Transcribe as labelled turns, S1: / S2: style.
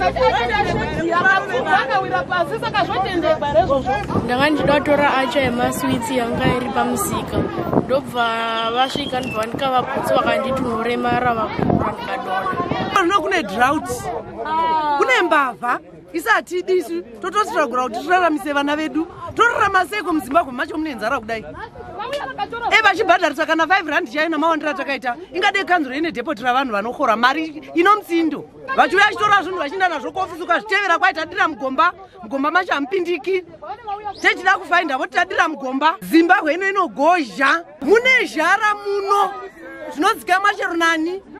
S1: Ndakandidwatora acha yemaswitsi yanga iri pamusika ndobva vasvika ndibva ndikavaputsa vakanditi muremara vakura ndikadona.
S2: Kune drought, kune mbavha isati disu totostrugura kuti tiraramise vana vedu. Torarama sei muZimbabwe macho mune nzara kudai? Vachibhadharisa kana 5 rand chaiyo namawandira takaita ingade kanzuro ine depotira vanhu vanokhora mari ino mutsindo. Vachiuya chitora zvinhu vachienda nazvo kuofisi ukazvitevera kwaita tadira mugomba macho hamupindiki. Techida kufainda voti tadira mugomba. Zimbabwe ino inogozha. Mune zhara muno. Zvinodzika machero nani.